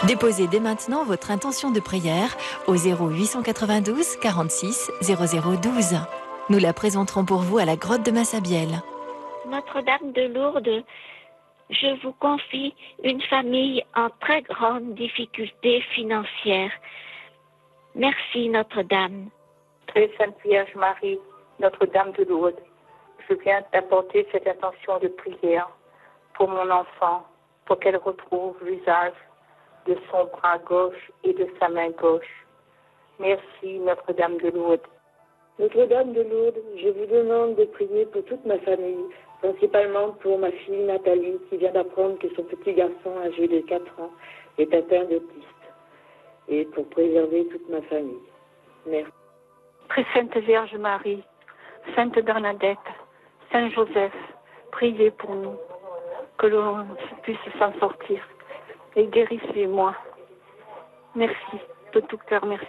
Déposez dès maintenant votre intention de prière au 0892 46 0012. Nous la présenterons pour vous à la grotte de Massabielle. Notre-Dame de Lourdes, je vous confie une famille en très grande difficulté financière. Merci Notre-Dame. Très Sainte Vierge Marie, Notre-Dame de Lourdes, je viens t'apporter cette intention de prière pour mon enfant, pour qu'elle retrouve l'usage de son bras gauche et de sa main gauche. Merci Notre-Dame de Lourdes. Notre-Dame de Lourdes, je vous demande de prier pour toute ma famille, principalement pour ma fille Nathalie, qui vient d'apprendre que son petit garçon âgé de 4 ans est atteint d'autisme, et pour préserver toute ma famille. Merci. Très Sainte Vierge Marie, Sainte Bernadette, Saint Joseph, priez pour nous, que l'on puisse s'en sortir, et guérissez-moi. Merci, de tout cœur, merci.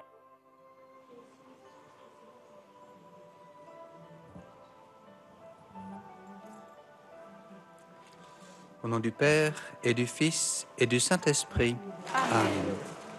Au nom du Père, et du Fils, et du Saint-Esprit. Amen.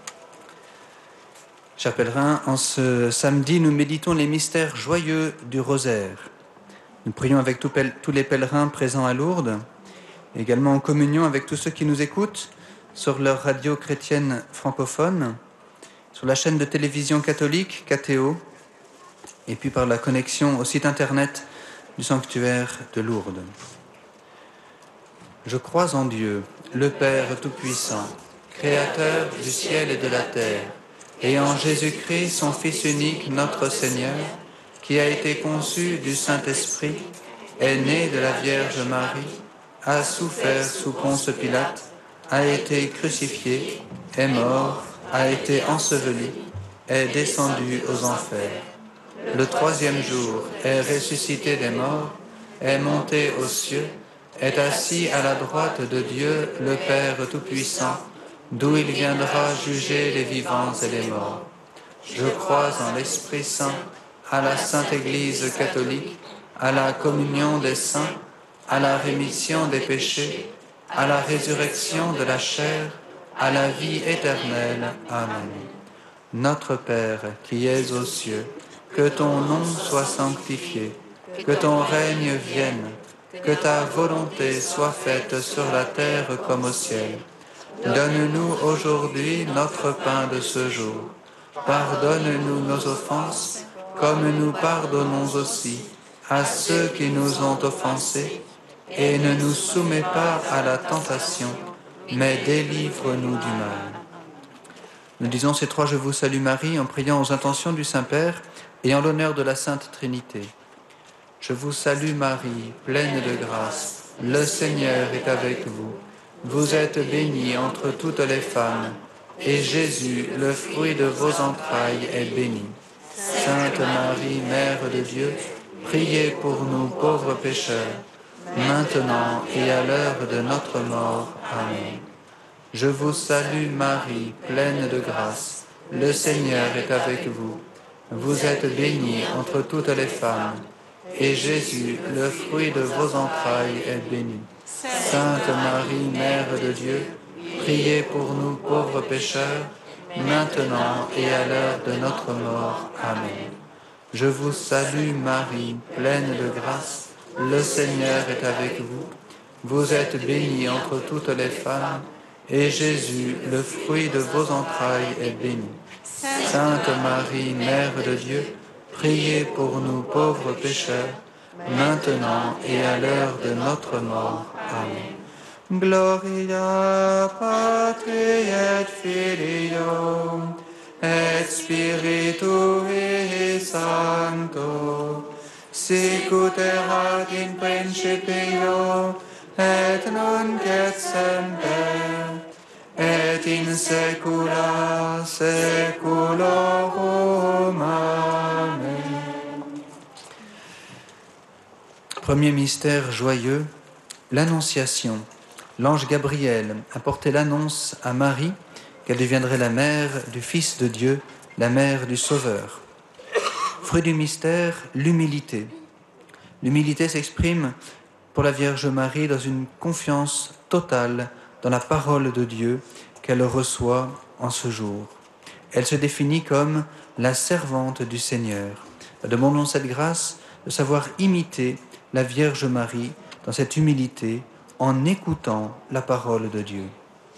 Chers pèlerins, en ce samedi, nous méditons les mystères joyeux du rosaire. Nous prions avec tous les pèlerins présents à Lourdes, également en communion avec tous ceux qui nous écoutent sur leur radio chrétienne francophone, sur la chaîne de télévision catholique, KTO, et puis par la connexion au site internet du sanctuaire de Lourdes. Je crois en Dieu, le Père Tout-Puissant, Créateur du ciel et de la terre, et en Jésus-Christ, son Fils unique, notre Seigneur, qui a été conçu du Saint-Esprit, est né de la Vierge Marie, a souffert sous Ponce Pilate, a été crucifié, est mort, a été enseveli, est descendu aux enfers. Le troisième jour est ressuscité des morts, est monté aux cieux, est assis à la droite de Dieu, le Père Tout-Puissant, d'où il viendra juger les vivants et les morts. Je crois en l'Esprit Saint, à la Sainte Église catholique, à la communion des saints, à la rémission des péchés, à la résurrection de la chair, à la vie éternelle. Amen. Notre Père, qui es aux cieux, que ton nom soit sanctifié, que ton règne vienne, que ta volonté soit faite sur la terre comme au ciel. Donne-nous aujourd'hui notre pain de ce jour. Pardonne-nous nos offenses, comme nous pardonnons aussi à ceux qui nous ont offensés, et ne nous soumets pas à la tentation, mais délivre-nous du mal. Nous disons ces trois Je vous salue Marie en priant aux intentions du Saint-Père et en l'honneur de la Sainte Trinité. Je vous salue Marie, pleine de grâce, le Seigneur est avec vous. Vous êtes bénie entre toutes les femmes, et Jésus, le fruit de vos entrailles, est béni. Sainte Marie, Mère de Dieu, priez pour nous pauvres pécheurs, maintenant et à l'heure de notre mort. Amen. Je vous salue Marie, pleine de grâce, le Seigneur est avec vous. Vous êtes bénie entre toutes les femmes, et Jésus, le fruit de vos entrailles, est béni. Sainte Marie, Mère de Dieu, priez pour nous pauvres pécheurs, maintenant et à l'heure de notre mort. Amen. Je vous salue Marie, pleine de grâce, le Seigneur est avec vous. Vous êtes bénie entre toutes les femmes, et Jésus, le fruit de vos entrailles, est béni. Sainte Marie, Mère de Dieu, priez pour nous pauvres pécheurs, maintenant et à l'heure de notre mort. Amen. Gloria Patri et Filio et Spiritui Sancto, sicut erat in principio et nunc et semper et in saecula saeculorum. Amen. Premier mystère joyeux, l'Annonciation. L'ange Gabriel apportait l'annonce à Marie qu'elle deviendrait la mère du Fils de Dieu, la mère du Sauveur. Fruit du mystère, l'humilité. L'humilité s'exprime pour la Vierge Marie dans une confiance totale dans la parole de Dieu qu'elle reçoit en ce jour. Elle se définit comme la servante du Seigneur. Demandons cette grâce de savoir imiter la Vierge Marie dans cette humilité en écoutant la parole de Dieu.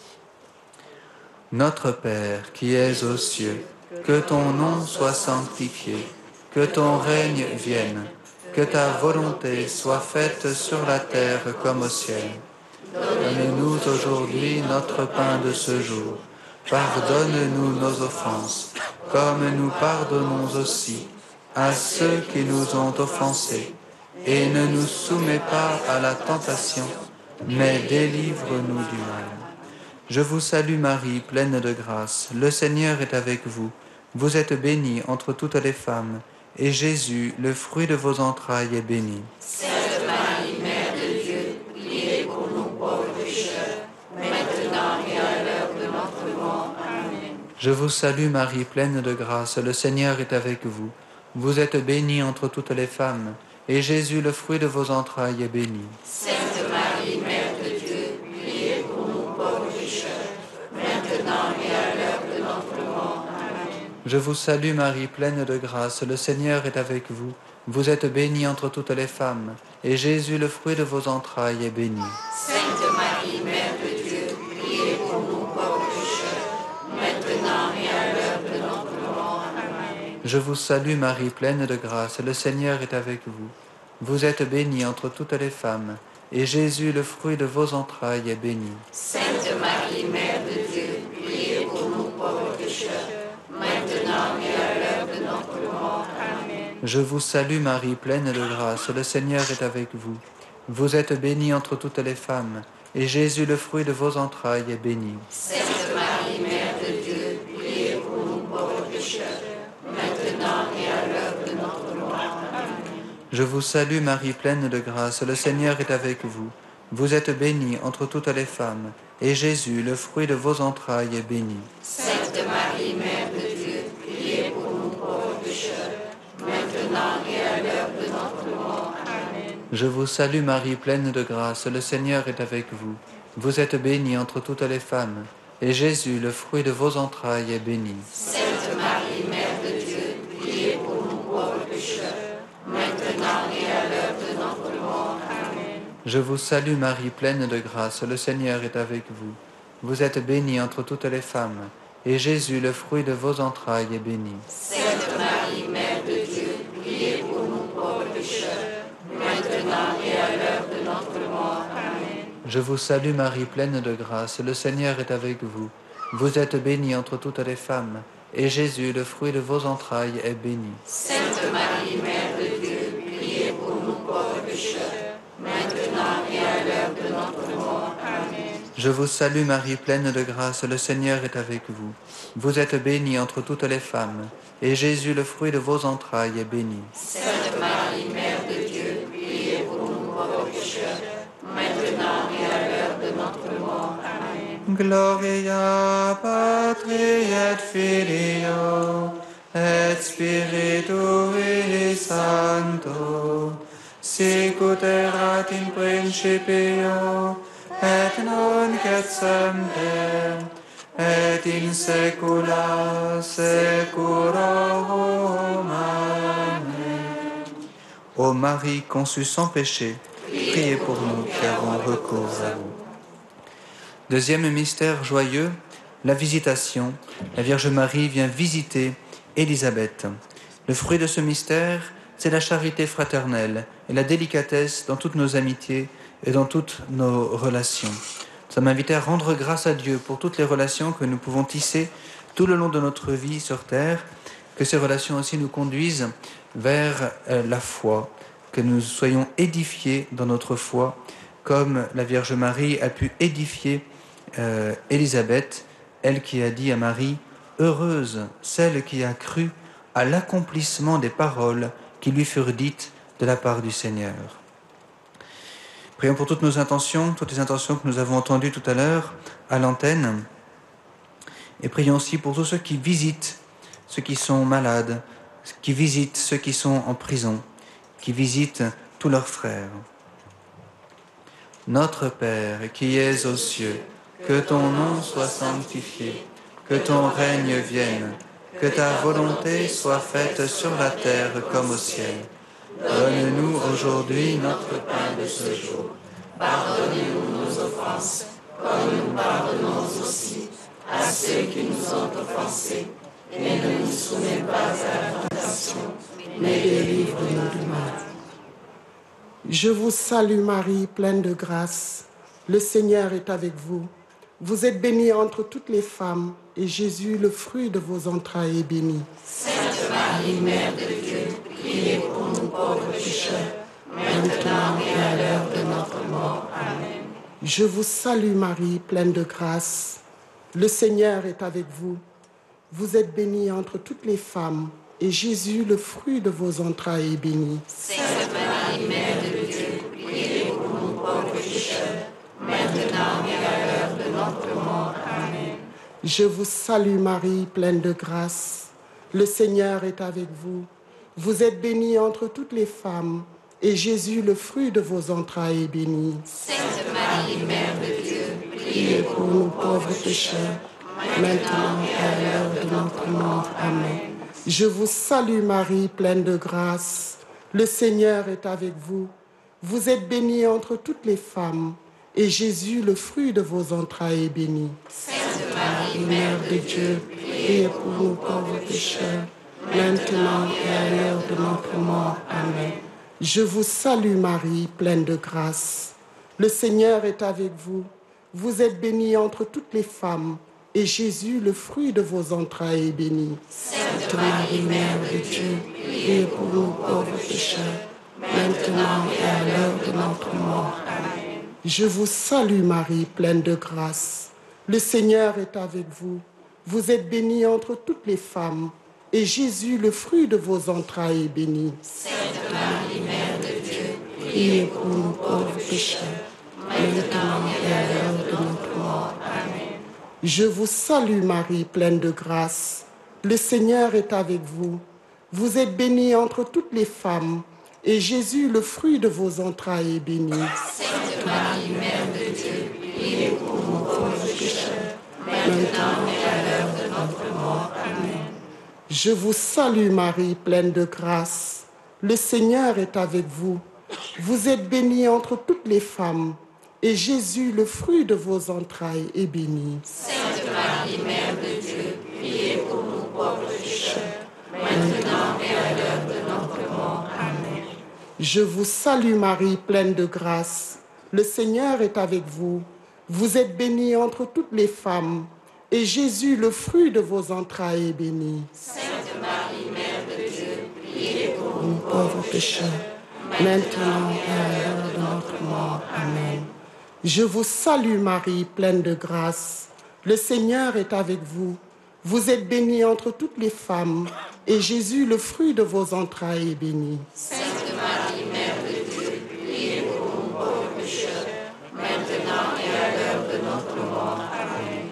Notre Père qui es aux cieux, que ton nom soit sanctifié, que ton règne vienne, que ta volonté soit faite sur la terre comme au ciel. Donne-nous aujourd'hui notre pain de ce jour. Pardonne-nous nos offenses, comme nous pardonnons aussi à ceux qui nous ont offensés. Et ne nous soumets pas à la tentation, mais délivre-nous du mal. Je vous salue Marie, pleine de grâce. Le Seigneur est avec vous. Vous êtes bénie entre toutes les femmes, et Jésus, le fruit de vos entrailles, est béni. Sainte Marie, Mère de Dieu, priez pour nous pauvres pécheurs, maintenant et à l'heure de notre mort. Amen. Je vous salue Marie, pleine de grâce. Le Seigneur est avec vous. Vous êtes bénie entre toutes les femmes, et Jésus, le fruit de vos entrailles, est béni. Sainte Marie, Mère de Dieu, priez pour nous pauvres pécheurs, maintenant et à l'heure de notre mort. Amen. Je vous salue Marie, pleine de grâce. Le Seigneur est avec vous. Vous êtes bénie entre toutes les femmes, et Jésus, le fruit de vos entrailles, est béni. Sainte Marie, Mère de Dieu, priez pour nous pauvres pécheurs, maintenant et à l'heure de notre mort. Amen. Je vous salue Marie, pleine de grâce. Le Seigneur est avec vous. Vous êtes bénie entre toutes les femmes, et Jésus, le fruit de vos entrailles, est béni. Sainte Marie, Mère de Dieu, priez pour nous pauvres pécheurs, maintenant et à l'heure de notre mort. Amen. Je vous salue Marie, pleine de grâce. Le Seigneur est avec vous. Vous êtes bénie entre toutes les femmes, et Jésus, le fruit de vos entrailles, est béni. Sainte Marie, Mère de Dieu, priez pour nous pauvres pécheurs, maintenant et à l'heure de notre mort. Amen. Je vous salue Marie, pleine de grâce. Le Seigneur est avec vous. Vous êtes bénie entre toutes les femmes, et Jésus, le fruit de vos entrailles, est béni. Sainte Marie, Mère de Dieu, priez pour nous pauvres pécheurs, maintenant et à l'heure de notre mort. Amen. Je vous salue Marie, pleine de grâce. Le Seigneur est avec vous. Vous êtes bénie entre toutes les femmes, et Jésus, le fruit de vos entrailles, est béni. Sainte Marie, Mère de Dieu, priez pour nous pauvres pécheurs, maintenant et à l'heure de notre mort. Amen. Je vous salue Marie, pleine de grâce. Le Seigneur est avec vous. Vous êtes bénie entre toutes les femmes, et Jésus, le fruit de vos entrailles, est béni. Sainte Marie, Mère de Dieu, priez pour nous pauvres pécheurs, maintenant et à l'heure de notre mort. Amen. Je vous salue Marie, pleine de grâce. Le Seigneur est avec vous. Vous êtes bénie entre toutes les femmes, et Jésus, le fruit de vos entrailles, est béni. Sainte Marie, Mère de Dieu, priez pour nous pauvres pécheurs, maintenant et à l'heure de notre mort. Amen. Je vous salue Marie, pleine de grâce. Le Seigneur est avec vous. Vous êtes bénie entre toutes les femmes, et Jésus, le fruit de vos entrailles, est béni. Sainte Marie, Mère de Dieu, priez pour nous pauvres pécheurs, maintenant et à l'heure de notre mort. Amen. Gloria Patri et Filio et Spiritui Sancto, sicut erat in principio et nunc et semper et in saecula saeculorum. Amen. Ô Marie conçue sans péché, priez pour nous qui avons recours à vous. Deuxième mystère joyeux, la visitation. La Vierge Marie vient visiter Élisabeth. Le fruit de ce mystère, c'est la charité fraternelle et la délicatesse dans toutes nos amitiés et dans toutes nos relations. Nous sommes invités à rendre grâce à Dieu pour toutes les relations que nous pouvons tisser tout le long de notre vie sur terre, que ces relations aussi nous conduisent vers la foi, que nous soyons édifiés dans notre foi, comme la Vierge Marie a pu édifier Élisabeth, elle qui a dit à Marie « Heureuse celle qui a cru à l'accomplissement des paroles qui lui furent dites de la part du Seigneur. » Prions pour toutes nos intentions, toutes les intentions que nous avons entendues tout à l'heure à l'antenne. Et prions aussi pour tous ceux qui visitent ceux qui sont malades, qui visitent ceux qui sont en prison, qui visitent tous leurs frères. Notre Père qui es aux cieux, que ton nom soit sanctifié, que ton règne vienne, que ta volonté soit faite sur la terre comme au ciel. Donne-nous aujourd'hui notre pain de ce jour. Pardonne-nous nos offenses, comme nous pardonnons aussi à ceux qui nous ont offensés. Et ne nous soumets pas à la tentation, mais délivre-nous du mal. Je vous salue Marie, pleine de grâce. Le Seigneur est avec vous. Vous êtes bénie entre toutes les femmes, et Jésus, le fruit de vos entrailles, est béni. Sainte Marie, Mère de Dieu, priez pour nous pauvres pécheurs, maintenant et à l'heure de notre mort. Amen. Je vous salue Marie, pleine de grâce. Le Seigneur est avec vous. Vous êtes bénie entre toutes les femmes, et Jésus, le fruit de vos entrailles, est béni. Sainte Marie, Mère de Dieu, priez pour nous pauvres pécheurs, maintenant et à l'heure de notre mort. Amen. Je vous salue Marie, pleine de grâce. Le Seigneur est avec vous. Vous êtes bénie entre toutes les femmes, et Jésus, le fruit de vos entrailles, est béni. Sainte Marie, Mère de Dieu, priez Pour nous pauvres pécheurs, maintenant et à l'heure de notre mort. Amen. Je vous salue Marie, pleine de grâce. Le Seigneur est avec vous. Vous êtes bénie entre toutes les femmes, et Jésus, le fruit de vos entrailles, est béni. Sainte Marie, Mère de Dieu, priez pour nous pauvres pécheurs, maintenant et à l'heure de notre mort. Amen. Je vous salue Marie, pleine de grâce. Le Seigneur est avec vous. Vous êtes bénie entre toutes les femmes, et Jésus, le fruit de vos entrailles, est béni. Sainte Marie, Mère de Dieu, priez pour nous pauvres pécheurs, maintenant et à l'heure de notre mort. Amen. Je vous salue Marie, pleine de grâce. Le Seigneur est avec vous. Vous êtes bénie entre toutes les femmes, et Jésus, le fruit de vos entrailles, est béni. Sainte Marie, Mère de Dieu, Priez pour nous pauvres pécheurs, maintenant et à l'heure de notre mort. Amen. Je vous salue Marie, pleine de grâce. Le Seigneur est avec vous. Vous êtes bénie entre toutes les femmes, et Jésus, le fruit de vos entrailles, est béni. Sainte Marie, Mère de Dieu, priez pour nous pauvres pécheurs, maintenant et à l'heure de notre mort. Amen. Je vous salue Marie, pleine de grâce. Le Seigneur est avec vous. Vous êtes bénie entre toutes les femmes, et Jésus, le fruit de vos entrailles, est béni. Sainte Marie, Mère de Dieu, priez pour nous pauvres pécheurs, maintenant et à l'heure de notre mort. Amen. Je vous salue Marie, pleine de grâce. Le Seigneur est avec vous. Vous êtes bénie entre toutes les femmes, et Jésus, le fruit de vos entrailles, est béni. Sainte Marie, Mère de Dieu, priez pour nous Nous pauvres pécheurs, maintenant et à l'heure de notre mort. Amen. Je vous salue Marie, pleine de grâce. Le Seigneur est avec vous. Vous êtes bénie entre toutes les femmes, et Jésus, le fruit de vos entrailles, est béni. Sainte Marie, Mère de Dieu, priez pour nous pauvres pécheurs, maintenant et à l'heure de notre mort. Amen.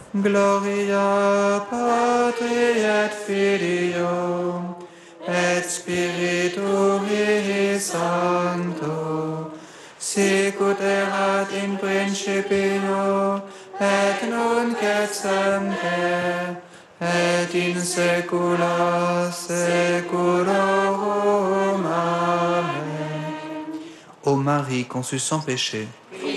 Gloria Patri et Filio et Spiritui Sancto, sicut erat in principio et nunc et semper et in saecula saeculorum. Amen. Ô Marie conçue sans péché.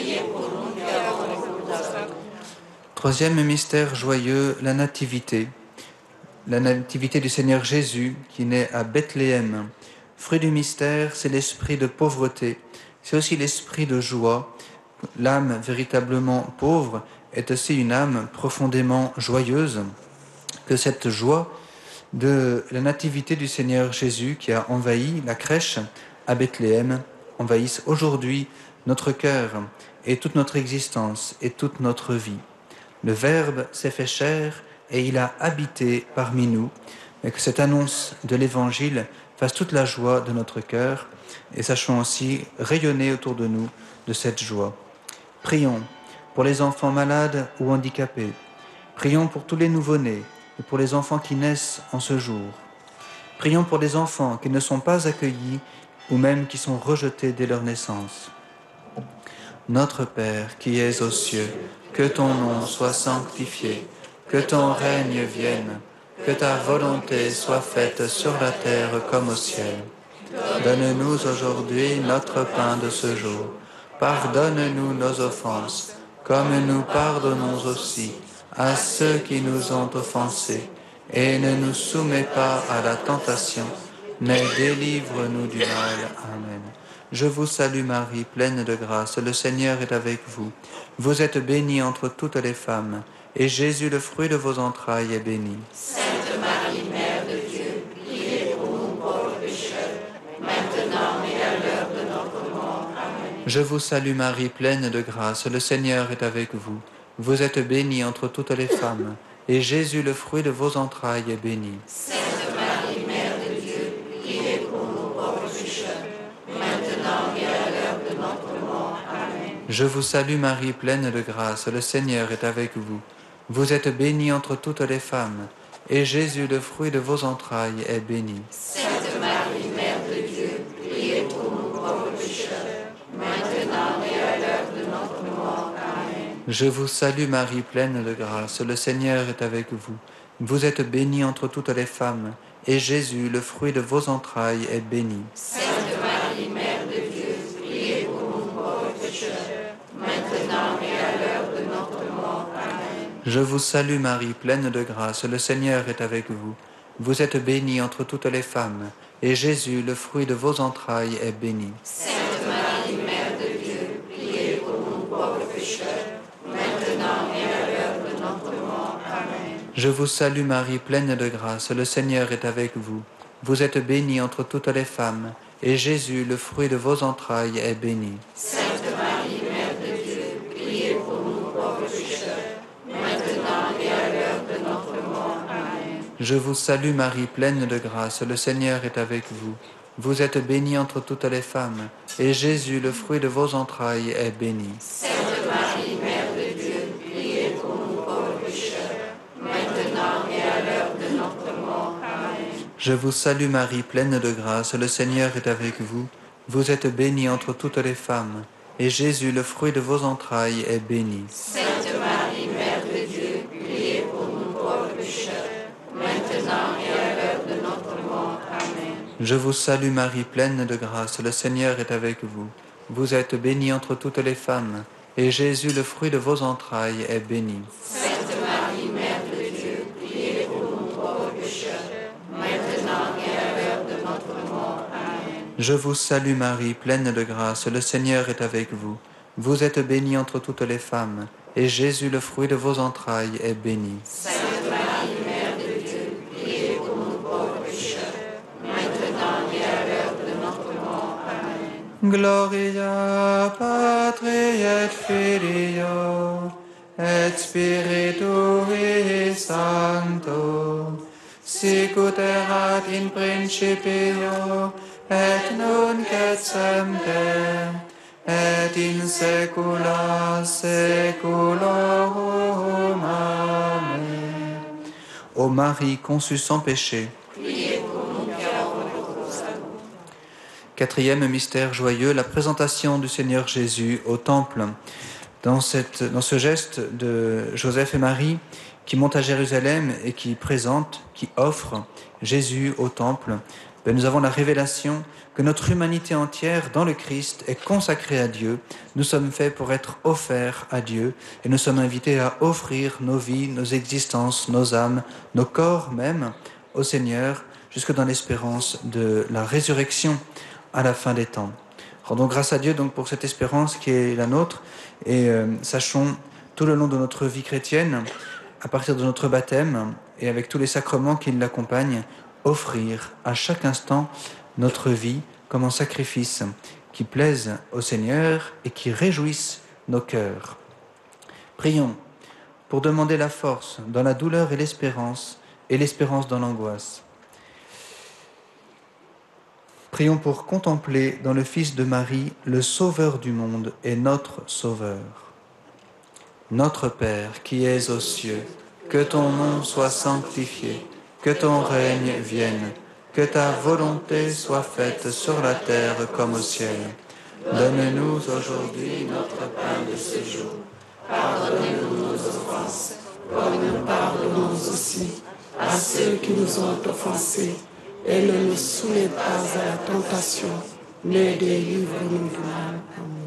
Troisième mystère joyeux, la nativité. La nativité du Seigneur Jésus qui naît à Bethléem. Fruit du mystère, c'est l'esprit de pauvreté. C'est aussi l'esprit de joie. L'âme véritablement pauvre est aussi une âme profondément joyeuse. Que cette joie de la nativité du Seigneur Jésus qui a envahi la crèche à Bethléem envahisse aujourd'hui notre cœur et toute notre existence et toute notre vie. Le Verbe s'est fait chair et il a habité parmi nous. Et que cette annonce de l'Évangile fasse toute la joie de notre cœur et sachons aussi rayonner autour de nous de cette joie. Prions pour les enfants malades ou handicapés. Prions pour tous les nouveau-nés et pour les enfants qui naissent en ce jour. Prions pour les enfants qui ne sont pas accueillis ou même qui sont rejetés dès leur naissance. Notre Père qui es aux cieux, que ton nom soit sanctifié, que ton règne vienne, que ta volonté soit faite sur la terre comme au ciel. Donne-nous aujourd'hui notre pain de ce jour. Pardonne-nous nos offenses, comme nous pardonnons aussi à ceux qui nous ont offensés. Et ne nous soumets pas à la tentation, mais délivre-nous du mal. Amen. Je vous salue Marie, pleine de grâce, le Seigneur est avec vous. Vous êtes bénie entre toutes les femmes, et Jésus, le fruit de vos entrailles, est béni. Sainte Marie, Mère de Dieu, priez pour nous pauvres pécheurs, maintenant et à l'heure de notre mort. Amen. Je vous salue Marie, pleine de grâce, le Seigneur est avec vous. Vous êtes bénie entre toutes les femmes, et Jésus, le fruit de vos entrailles, est béni. Sainte Marie, Mère de Dieu, priez pour nous pauvres pécheurs, maintenant et à l'heure de notre mort. Amen. Je vous salue Marie, pleine de grâce, le Seigneur est avec vous. Vous êtes bénie entre toutes les femmes, et Jésus, le fruit de vos entrailles, est béni. Sainte Marie, Mère de Dieu, priez pour nous pauvres pécheurs, maintenant et à l'heure de notre mort. Amen. Je vous salue Marie, pleine de grâce, le Seigneur est avec vous. Vous êtes bénie entre toutes les femmes, et Jésus, le fruit de vos entrailles, est béni. Sainte Marie, Mère de Dieu, priez pour nous pauvres pécheurs, maintenant et à l'heure de notre mort. Amen. Je vous salue Marie, pleine de grâce, le Seigneur est avec vous. Vous êtes bénie entre toutes les femmes, et Jésus, le fruit de vos entrailles, est béni. Sainte Marie, Mère de Dieu, priez pour nous pauvres pécheurs, maintenant et à l'heure de notre mort. Amen. Je vous salue Marie, pleine de grâce, le Seigneur est avec vous. Vous êtes bénie entre toutes les femmes, et Jésus, le fruit de vos entrailles, est béni. Sainte Marie, Mère de Dieu, priez pour nous pauvres pécheurs, maintenant et à l'heure de notre mort. Amen. Je vous salue Marie, pleine de grâce, le Seigneur est avec vous. Vous êtes bénie entre toutes les femmes, et Jésus, le fruit de vos entrailles, est béni. Sainte Marie, Mère de Dieu, priez pour nous pauvres pécheurs, maintenant et à l'heure de notre mort. Amen. Je vous salue Marie, pleine de grâce, le Seigneur est avec vous. Vous êtes bénie entre toutes les femmes, et Jésus, le fruit de vos entrailles, est béni. Sainte Marie, Mère de Dieu, priez pour nous pauvres pécheurs, maintenant et à l'heure de notre mort. Amen. Je vous salue Marie, pleine de grâce, le Seigneur est avec vous. Vous êtes bénie entre toutes les femmes, et Jésus, le fruit de vos entrailles, est béni. Sainte Marie, Mère de Dieu, priez pour nous pauvres pécheurs, maintenant et à l'heure de notre mort. Amen. Je vous salue Marie, pleine de grâce, le Seigneur est avec vous. Vous êtes bénie entre toutes les femmes, et Jésus, le fruit de vos entrailles, est béni. Sainte Marie, Mère de Dieu, priez pour nous pauvres pécheurs, maintenant et à l'heure de notre mort. Amen. Gloria Patri et Filio et Spiritui Sancto, sic ut erat in principio et nunc et semper et in saecula saeculorum. Amen. Ô Marie conçue sans péché, Priez pour nous qui avons recours à vous. Quatrième mystère joyeux, la présentation du Seigneur Jésus au Temple. Dans ce geste de Joseph et Marie qui montent à Jérusalem et qui présentent, qui offrent Jésus au Temple, nous avons la révélation que notre humanité entière dans le Christ est consacrée à Dieu. Nous sommes faits pour être offerts à Dieu et nous sommes invités à offrir nos vies, nos existences, nos âmes, nos corps même au Seigneur jusque dans l'espérance de la résurrection à la fin des temps. Rendons grâce à Dieu donc pour cette espérance qui est la nôtre et sachons tout le long de notre vie chrétienne, à partir de notre baptême et avec tous les sacrements qui l'accompagnent, offrir à chaque instant notre vie comme un sacrifice qui plaise au Seigneur et qui réjouisse nos cœurs. Prions pour demander la force dans la douleur et l'espérance dans l'angoisse. Prions pour contempler dans le Fils de Marie le Sauveur du monde et notre Sauveur. Notre Père qui es aux cieux, que ton nom soit sanctifié, que ton règne vienne, que ta volonté soit faite sur la terre comme au ciel. Donne-nous aujourd'hui notre pain de ce jour. Pardonne-nous nos offenses, comme nous pardonnons aussi à ceux qui nous ont offensés. Et ne nous soumets pas à la tentation, mais délivre-nous du mal. Amen.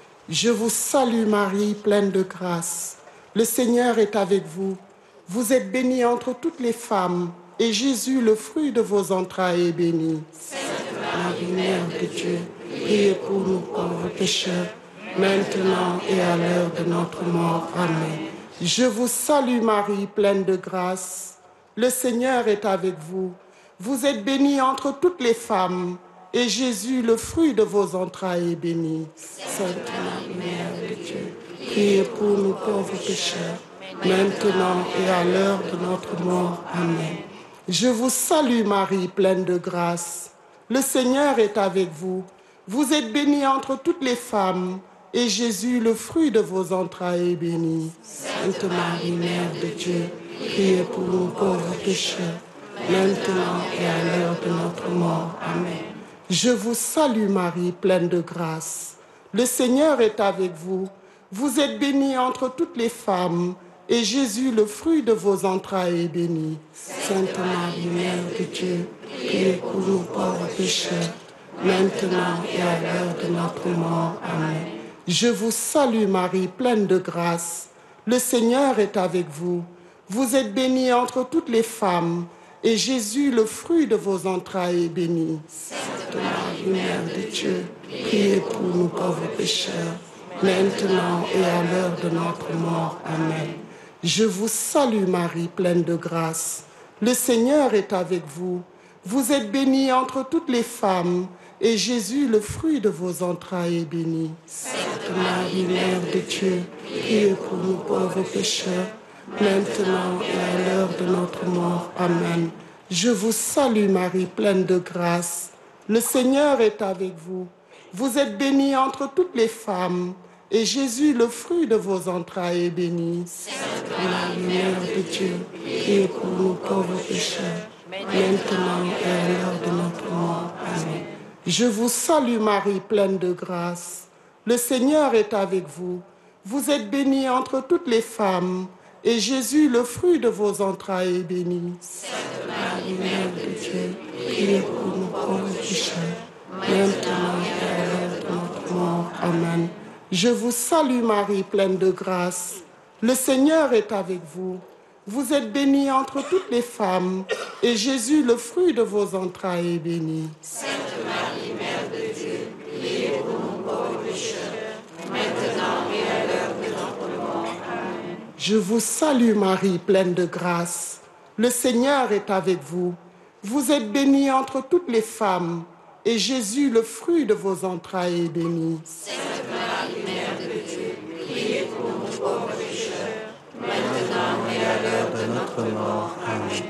Je vous salue Marie, pleine de grâce. Le Seigneur est avec vous. Vous êtes bénie entre toutes les femmes, et Jésus, le fruit de vos entrailles, est béni. Sainte Marie, Mère de Dieu, priez pour nous pauvres pécheurs, maintenant et à l'heure de notre mort. Amen. Je vous salue Marie, pleine de grâce. Le Seigneur est avec vous. Vous êtes bénie entre toutes les femmes, et Jésus, le fruit de vos entrailles, est béni. Sainte Marie, Mère de Dieu, priez pour nous pauvres pécheurs, maintenant et à l'heure de notre mort. Amen. Je vous salue Marie, pleine de grâce. Le Seigneur est avec vous. Vous êtes bénie entre toutes les femmes, et Jésus, le fruit de vos entrailles, est béni. Sainte Marie, Mère de Dieu, priez pour nous pauvres pécheurs, maintenant et à l'heure de notre mort. Amen. Je vous salue Marie, pleine de grâce. Le Seigneur est avec vous. Vous êtes bénie entre toutes les femmes, et Jésus, le fruit de vos entrailles, est béni. Sainte Marie, Mère de Dieu, priez pour nous pauvres pécheurs, maintenant et à l'heure de notre mort. Amen. Je vous salue Marie, pleine de grâce. Le Seigneur est avec vous. Vous êtes bénie entre toutes les femmes, et Jésus, le fruit de vos entrailles, est béni. Sainte Marie, Mère de Dieu, priez pour nous pauvres pécheurs, maintenant et à l'heure de notre mort. Amen. Je vous salue Marie, pleine de grâce. Le Seigneur est avec vous. Vous êtes bénie entre toutes les femmes, et Jésus, le fruit de vos entrailles, est béni. Sainte Marie, Mère de Dieu, priez pour nous pauvres pécheurs, maintenant et à l'heure de notre mort. Amen. Je vous salue Marie, pleine de grâce. Le Seigneur est avec vous. Vous êtes bénie entre toutes les femmes, et Jésus, le fruit de vos entrailles, est béni. Sainte Marie, Mère de Dieu, priez pour nous pauvres pécheurs, maintenant et à l'heure de notre mort. Amen. Je vous salue Marie, pleine de grâce. Le Seigneur est avec vous. Vous êtes bénie entre toutes les femmes, et Jésus, le fruit de vos entrailles, est béni. Sainte Marie, Mère de Dieu, priez pour nous pauvres pécheurs, maintenant et à l'heure de notre mort. Amen. Je vous salue Marie, pleine de grâce. Le Seigneur est avec vous. Vous êtes bénie entre toutes les femmes, et Jésus, le fruit de vos entrailles, est béni. Sainte Marie, Mère de Dieu, priez pour nous pauvres pécheurs, maintenant et à l'heure de notre mort. Amen. Je vous salue Marie, pleine de grâce. Le Seigneur est avec vous. Vous êtes bénie entre toutes les femmes, et Jésus, le fruit de vos entrailles, est béni. Sainte Marie, Mère de Dieu, priez pour nous pauvres pécheurs, maintenant et à l'heure de notre mort. Amen.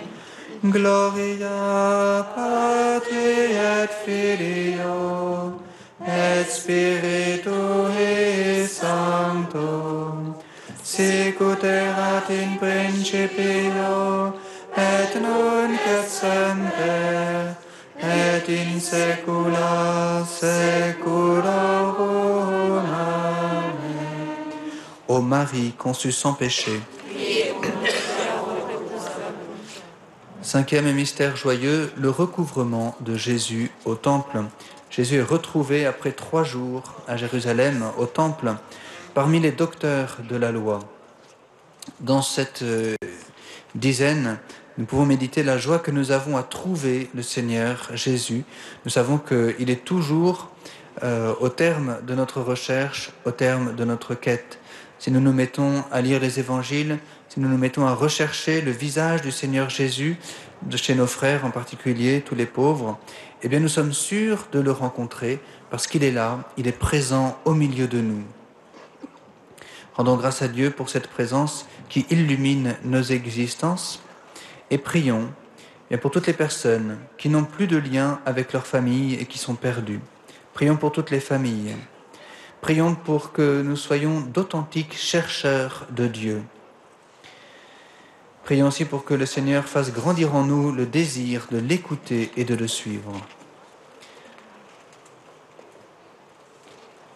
Gloria Patri et Filio et Spiritui Sancto, sicut erat in principio et nunc et semper et in saecula saeculorum. Amen. Ô Marie conçue sans péché. Cinquième mystère joyeux, le recouvrement de Jésus au temple. Jésus est retrouvé après 3 jours à Jérusalem, au temple, parmi les docteurs de la loi. Dans cette dizaine, nous pouvons méditer la joie que nous avons à trouver le Seigneur Jésus. Nous savons qu'il est toujours au terme de notre recherche, au terme de notre quête. Si nous nous mettons à lire les évangiles, si nous nous mettons à rechercher le visage du Seigneur Jésus, de chez nos frères en particulier, tous les pauvres, eh bien nous sommes sûrs de le rencontrer parce qu'il est là, il est présent au milieu de nous. Rendons grâce à Dieu pour cette présence qui illumine nos existences et prions pour toutes les personnes qui n'ont plus de lien avec leur famille et qui sont perdues. Prions pour toutes les familles. Prions pour que nous soyons d'authentiques chercheurs de Dieu. Prions aussi pour que le Seigneur fasse grandir en nous le désir de l'écouter et de le suivre.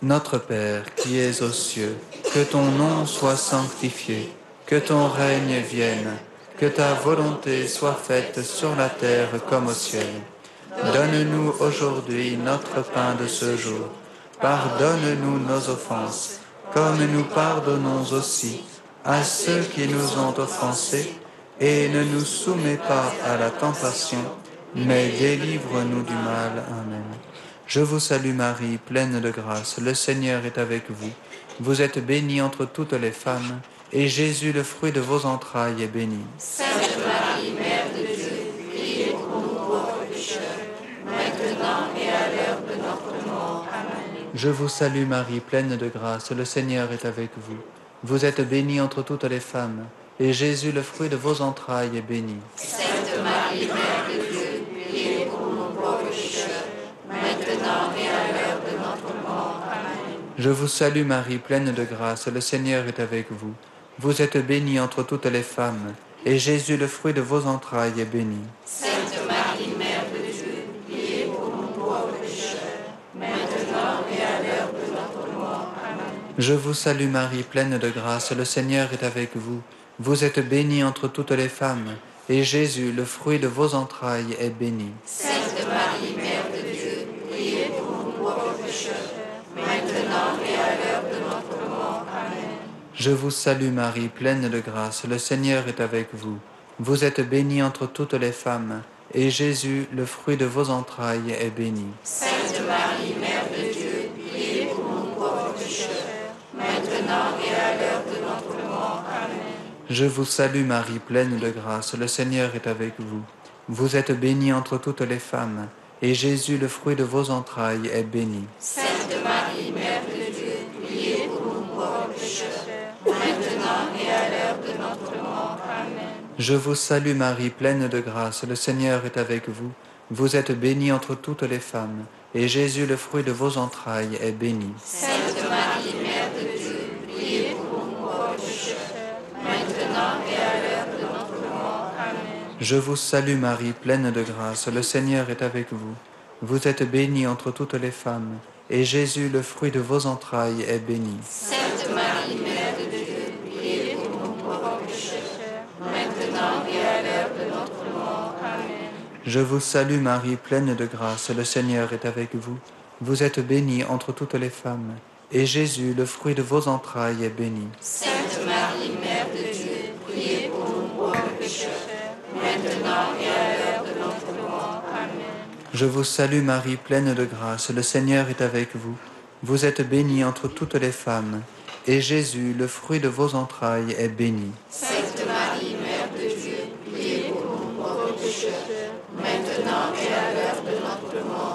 Notre Père qui es aux cieux, que ton nom soit sanctifié, que ton règne vienne, que ta volonté soit faite sur la terre comme au ciel. Donne-nous aujourd'hui notre pain de ce jour. Pardonne-nous nos offenses, comme nous pardonnons aussi à ceux qui nous ont offensés, et ne nous soumets pas à la tentation, mais délivre-nous du mal. Amen. Je vous salue Marie, pleine de grâce, le Seigneur est avec vous. Vous êtes bénie entre toutes les femmes, et Jésus, le fruit de vos entrailles, est béni. Sainte Marie, Mère de Dieu, priez pour nous pauvres pécheurs, maintenant et à l'heure de notre mort. Amen. Je vous salue Marie, pleine de grâce, le Seigneur est avec vous. Vous êtes bénie entre toutes les femmes, et Jésus, le fruit de vos entrailles, est béni. Sainte Marie, Mère de Dieu, priez pour nous pauvres pécheurs, maintenant et à l'heure de notre mort. Amen. Je vous salue Marie, pleine de grâce, le Seigneur est avec vous. Vous êtes bénie entre toutes les femmes, et Jésus, le fruit de vos entrailles, est béni. Sainte Marie, Mère de Dieu, priez pour nous pauvres pécheurs, maintenant et à l'heure de notre mort. Amen. Je vous salue Marie, pleine de grâce, le Seigneur est avec vous. Vous êtes bénie entre toutes les femmes, et Jésus, le fruit de vos entrailles, est béni. Sainte Marie, Mère de Dieu, priez pour nous pauvres pécheurs, maintenant et à l'heure de notre mort. Amen. Je vous salue Marie, pleine de grâce, le Seigneur est avec vous. Vous êtes bénie entre toutes les femmes, et Jésus, le fruit de vos entrailles, est béni. Sainte Marie, Mère de Dieu, priez pour nous pauvres pécheurs, maintenant et à l'heure de notre mort. Amen. Je vous salue Marie, pleine de grâce, le Seigneur est avec vous. Vous êtes bénie entre toutes les femmes, et Jésus, le fruit de vos entrailles, est béni. Sainte Marie, Mère de Dieu, priez pour nous pauvres pécheurs, maintenant et à l'heure de notre mort. Amen. Je vous salue Marie, pleine de grâce, le Seigneur est avec vous. Vous êtes bénie entre toutes les femmes, et Jésus, le fruit de vos entrailles, est béni. Sainte Marie, Mère de Dieu, priez pour nous pauvres pécheurs, maintenant et à l'heure de notre mort. Amen. Je vous salue Marie, pleine de grâce, le Seigneur est avec vous. Vous êtes bénie entre toutes les femmes, et Jésus, le fruit de vos entrailles, est béni. Sainte Marie, Mère de Dieu, priez pour nous pauvres pécheurs, maintenant et à l'heure de notre mort. Amen. Je vous salue Marie, pleine de grâce, le Seigneur est avec vous. Vous êtes bénie entre toutes les femmes, et Jésus, le fruit de vos entrailles, est béni. Sainte Marie, Mère de Dieu, priez pour nous pauvres pécheurs, maintenant et à l'heure de notre mort. Amen. Je vous salue Marie, pleine de grâce, le Seigneur est avec vous. Vous êtes bénie entre toutes les femmes, et Jésus, le fruit de vos entrailles, est béni. Sainte Marie, Mère de Dieu, priez pour nous pauvres pécheurs, maintenant et à l'heure de notre mort.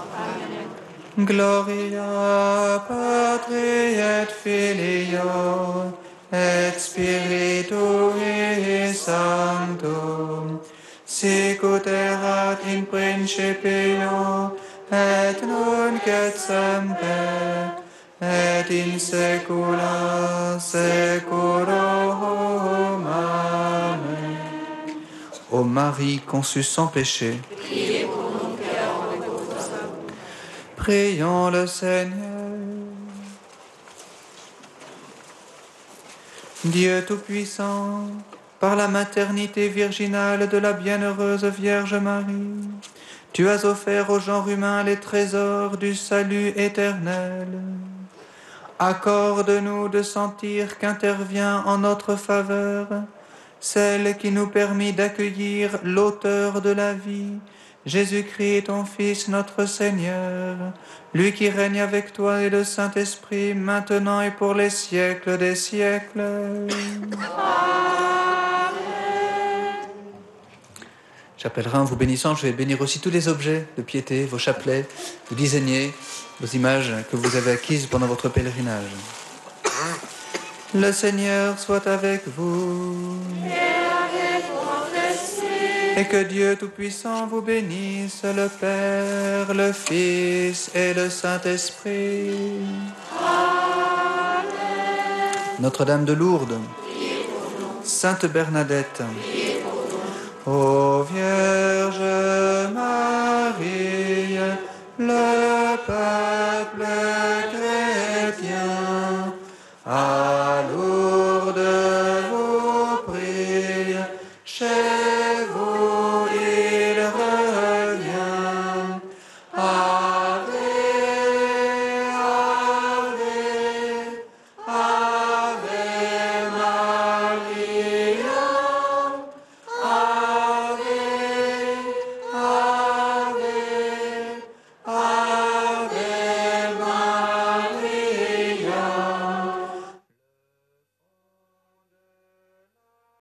Amen. Gloria Patri et Filio et Spiritui Sancto, sicut erat in principio et nunc et semper et in saecula saeculorum. Amen. Ô Marie conçue sans péché, Priez pour nous qui avons le pauvres. prions le Seigneur. Dieu Tout-Puissant, par la maternité virginale de la bienheureuse Vierge Marie, tu as offert au genre humain les trésors du salut éternel. Accorde-nous de sentir qu'intervient en notre faveur celle qui nous permit d'accueillir l'auteur de la vie, Jésus-Christ, ton Fils, notre Seigneur, lui qui règne avec toi et le Saint-Esprit, maintenant et pour les siècles des siècles. J'appellerai en vous bénissant, je vais bénir aussi tous les objets de piété, vos chapelets, vos dizainiers, vos images que vous avez acquises pendant votre pèlerinage. Le Seigneur soit avec vous. Et que Dieu Tout-Puissant vous bénisse, le Père, le Fils et le Saint-Esprit. Amen. Notre-Dame de Lourdes, Sainte Bernadette, ô Vierge Marie, le peuple chrétien Amen.